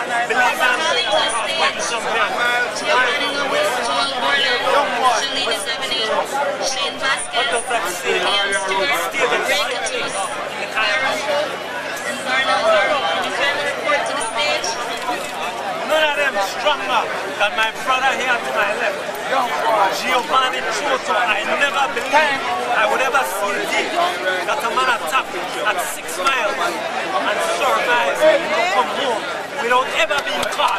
Believe I'm fighting champion. Shalina 78, Shane Vasquez, Liam Stewart, Ray Catus, and Barnum Burrow. Would you kindly report to the stage? None of them stronger than my brother here to my left. Giovanni Choto, I never believed I would ever see a deal that a man attacked at 6 miles and survived and come home without ever being caught.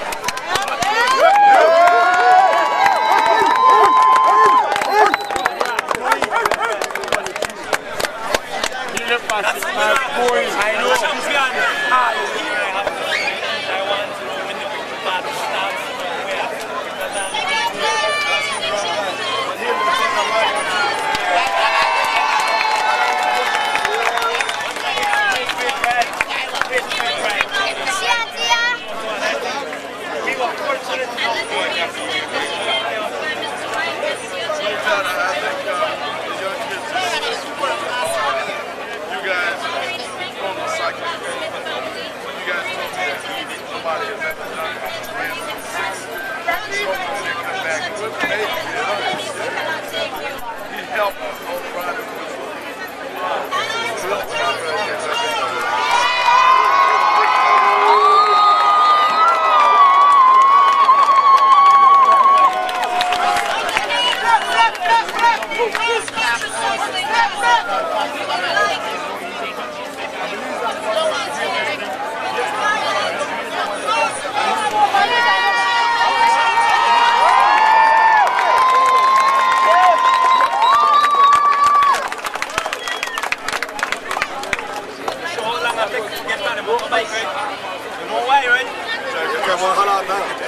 That's my boy. I know champion. I want to win the big battle starts somewhere. We were fortunate to Nobody has ever done it. Come back and he helped us on Friday. You know why, right?